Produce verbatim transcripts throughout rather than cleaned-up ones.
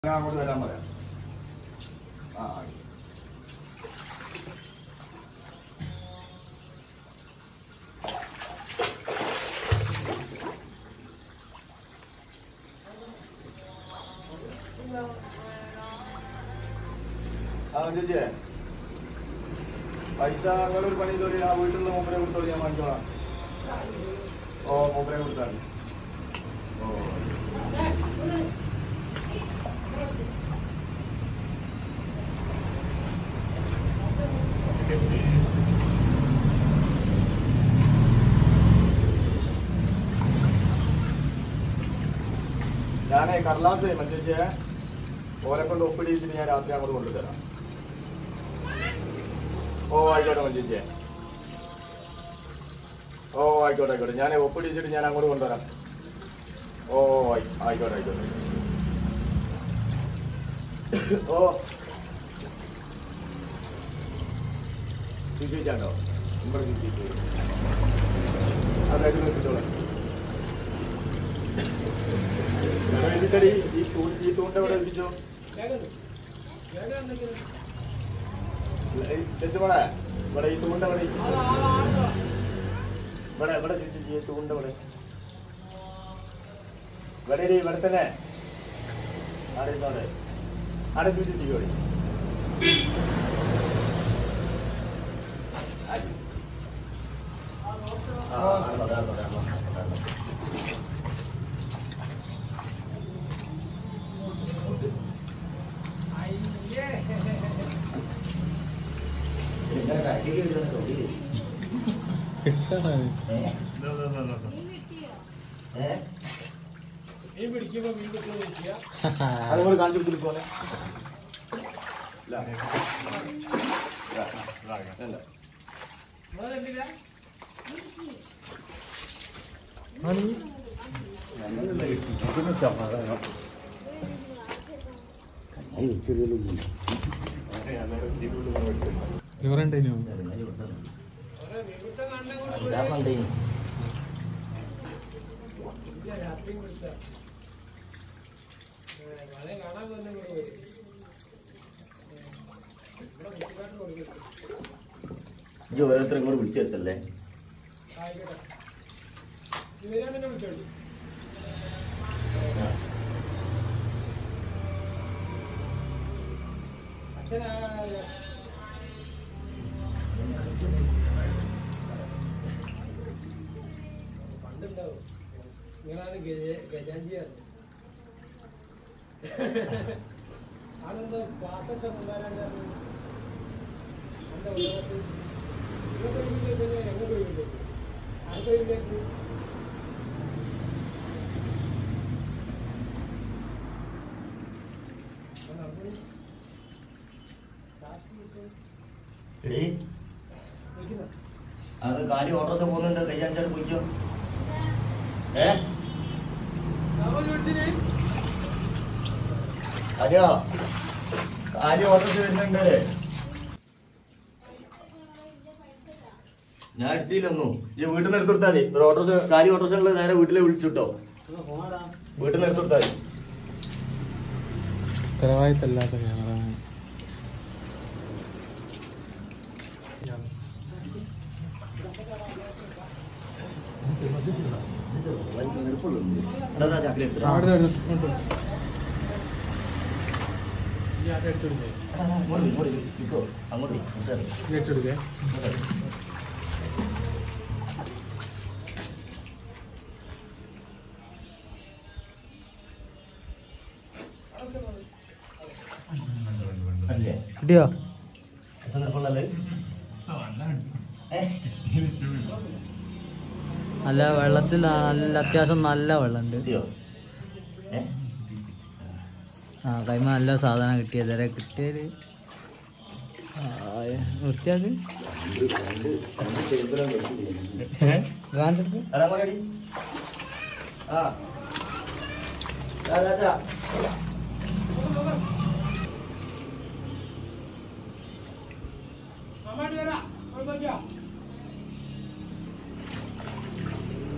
അങ്ങോട്ട് വരാൻ പറയാം. ആ ആ ചേച്ചിയെ പൈസ നിങ്ങളൊരു പണി തോന്നി ആ വീട്ടിൽ നിന്ന് മൂപ്പരെ കൊടുത്തോളി, ഞാൻ വാങ്ങിച്ചോളാം. ഓ മൂപ്പരെ കൊടുത്താൽ ഓ ഞാനേ കടലാസ് മറ്റേ ഓരെ കൊണ്ട് ഒപ്പിടിച്ചിട്ട് ഞാൻ രാത്രി അങ്ങോട്ട് കൊണ്ടുതരാം. ഓ ആയിക്കോട്ടെ മഞ്ചേച്ചിയെ. ഓ ആയിക്കോട്ടെ ആയിക്കോട്ടെ ഞാൻ ഒപ്പിടിച്ചിട്ട് ഞാൻ അങ്ങോട്ട് കൊണ്ടുവരാം. ഓ ആയിക്കോട്ടെ ആയിക്കോട്ടെ. ഓ തിരിച്ചാണ്ടോ ഇവിടെ തിരിച്ചു അതായിട്ട് നോക്കിച്ചോളാം. ഈ തൂണ്ട ഇവിടെ എത്തിച്ചോ ചേച്ചോളെ. ഇവിടെ ഈ തൂണ്ട ഇവിടെ ഇവിടെ ഇവിടെ ചേച്ചി ഈ തൂണ്ട ഇവിടെ ഇവിടെ ഇവിടെ തന്നെ ആടെ അവിടെ ആടെ ചുറ്റിക്കോടി. അതുപോലെ കാണിച്ചു കൊടുത്തിരിക്കോനെ ഓരോരുത്തരും ഇങ്ങോട്ട് വിളിച്ചെടുത്തല്ലേ. പണ്ടുണ്ടാവും നിങ്ങളാണ് ഗജാഞ്ചിയാണ് ആണെന്തോ ക്ലാസ്സൊക്കെ ഉണ്ടാകാണ്ട് എന്താ ഉള്ളവർക്ക് ഇങ്ങോട്ട് വീട്ടിലേക്ക് എങ്ങോട്ട് വീട്ടിലേക്ക് അടുത്ത വീട്ടിലേക്ക് അത് കാലി ഓട്ടോസ് പോകുന്നുണ്ട്. കയ്യാഞ്ചാട്ട് പോയിക്കോ. ഏ അതെയോ കാലി ഓട്ടോസ് വരുന്നുണ്ട്. ഞാൻ എടുത്തില്ലൊന്നും. ഈ വീട്ടിൽ നിന്ന് എടുത്തു കൊടുത്താൽ മതി. ഒരു ഓട്ടോസ് കാലി ഓട്ടോസ് ഉള്ളത് നേരെ വീട്ടിലെ വിളിച്ചിട്ടോ. വീട്ടിൽ നിന്ന് എടുത്തു കൊടുത്താൽ മതി. ഉത്തരവാദിത്തല്ലാത്ത ക്യാമറ അങ്ങോട്ട് കിട്ടിയോ? നല്ല വെള്ളത്തിൽ നല്ല അത്യാവശ്യം നല്ല വെള്ളമുണ്ട്. ആ കൈമ നല്ല സാധനം കിട്ടിയത് ഇതുവരെ കിട്ടിയത് വൃത്തിയാത്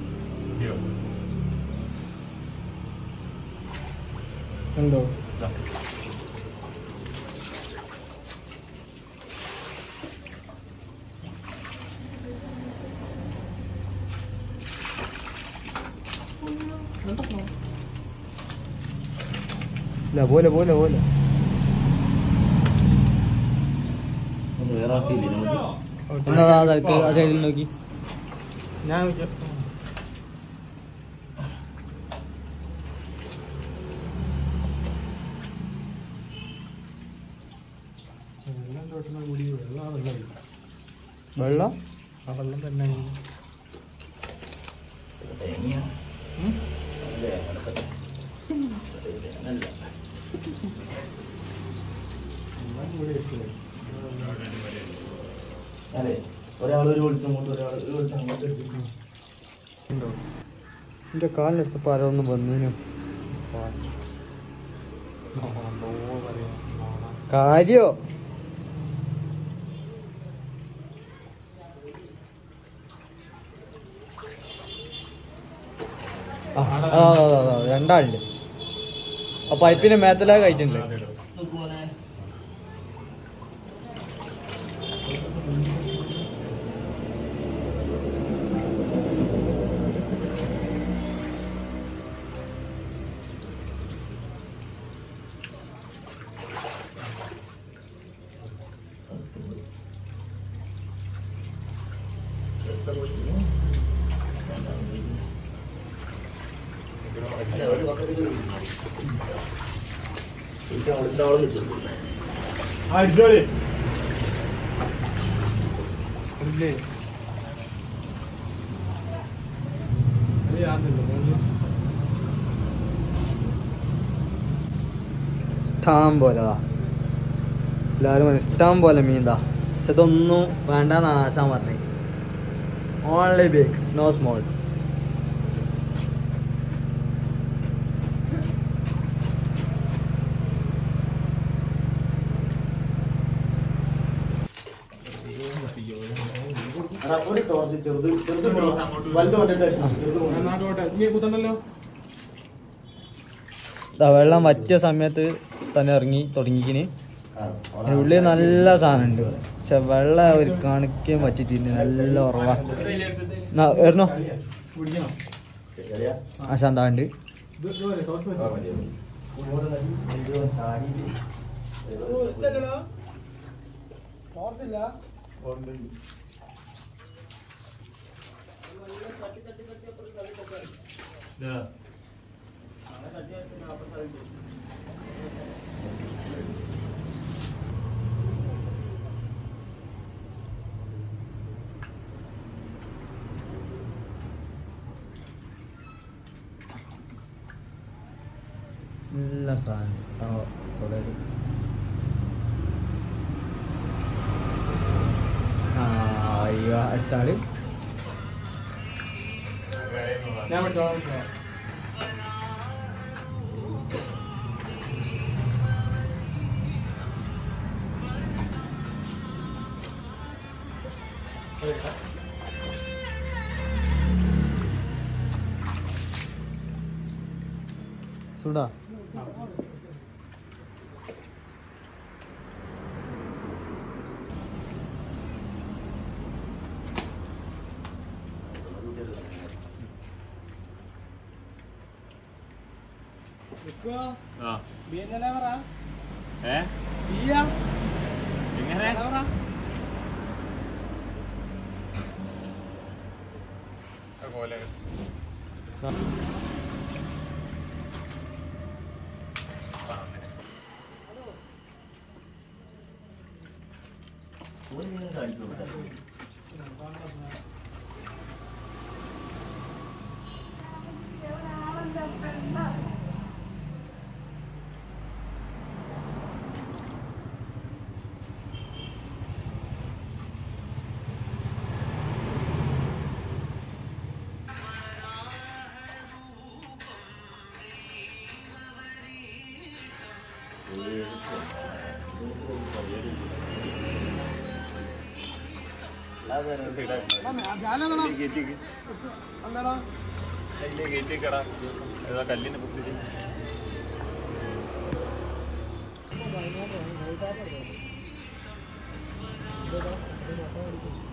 ഉണ്ടോ? ഇല്ല പോലെ പോലെ പോലെ എന്നാ തലക്ക് ആ സൈഡിൽ നോക്കി ഞാൻ വെള്ളം തോട്ടുന്ന കൂടി വെള്ളം വെള്ളം വെള്ളം ആ വെള്ളം തന്നെ അതെ ഒരാളൊരു വിളിച്ചങ്ങോട്ട് ഒരാൾ വിളിച്ചങ്ങോട്ട് ഉണ്ടോ എൻ്റെ കാലിനടുത്ത് ആരോ ഒന്ന് വന്നീനു കാര്യോ ആ ആ രണ്ടാളുണ്ട് ആ പൈപ്പിന്റെ മേത്തലാ കഴിച്ചിട്ടുണ്ട് ഇഷ്ടം പോലെതാ എല്ലാവരും ഇഷ്ടം പോലെ മീൻതാ പക്ഷെ ഇതൊന്നും വേണ്ടെന്നാണ് ആശാൻ പറഞ്ഞത് ഓൺലി ബിഗ് നോ സ്മോൾ ഒരു ടോർച്ച് ചെറുത് ചെറുത് വലുത് കൊണ്ടിട്ട് കുത്തണ്ടല്ലോ വെള്ളം വറ്റിയ സമയത്ത് തന്നെ ഇറങ്ങി തുടങ്ങിക്കിന് ഉള്ളിൽ നല്ല സാധനം ഉണ്ട് പക്ഷെ വെള്ളം ഒരു കണക്കും പറ്റി തിന്ന് നല്ല ഉറവാ വരണോ ആശാന്താണ്ട് നല്ല സാധനം തുടരും ആ അയ്യോ അടുത്താള് ഞാൻ വിട്ടോ സുഡാ കല്ലിന് ഇതാ, ഇത് നോക്കാൻ വേണ്ടി